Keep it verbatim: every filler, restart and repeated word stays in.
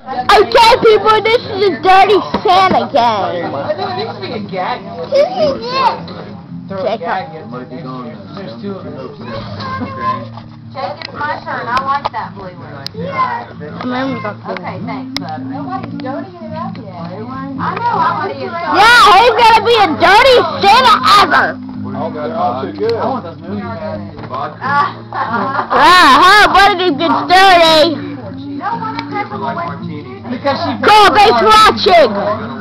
Okay, people, this is a dirty Santa game. I think it needs to be a gag. This is it. Check out. There's two of them. Jake, it's my turn. I like that blue one. Okay, thanks, bud. Nobody's dirtying it up yet. I know, I want to get started. Yeah, he's gonna be a dirty Santa ever. Oh, too good. I want those movies. Ah, what did it get dirty? No one is ever going to do Because she Kobe's watching.